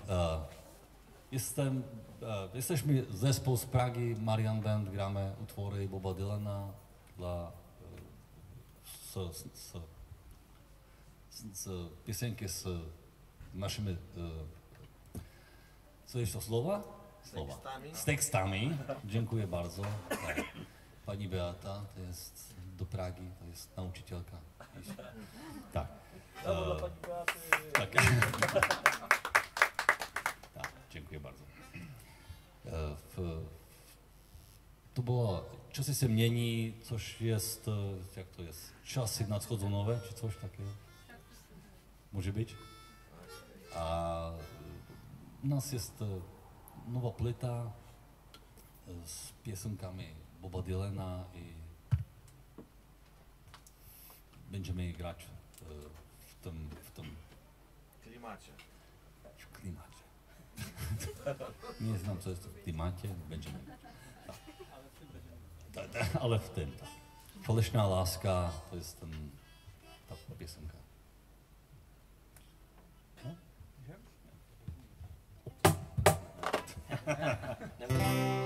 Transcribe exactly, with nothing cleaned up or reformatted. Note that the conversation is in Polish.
Uh, jestem, uh, jesteśmy zespół z Pragi, Marian Band, gramy utwory Boba Dylana dla uh, z, z, z, z piosenki z naszymi, uh, co jest to słowa? Słowa. Z tekstami. Z tekstami. Dziękuję bardzo. Tak. Pani Beata to jest do Pragi, to jest nauczycielka. Tak. Brawo dla pani Beaty. Tak. Tak, dziękuję bardzo. E, w, to było, czasy się mieni, coś jest, e, jak to jest, czasy nadchodzące, czy coś takiego? Może być? A u nas jest e, nowa płyta e, z piosenkami Boba Dylana i będziemy grać e, w tym, w tym Klimacie. w klimacie. Nie znam, co jest w klimacie, będziemy grać. Tak. Ta, ta, ale w tym, tak. Faleśna laska, to jest ten, ta piosenka. No?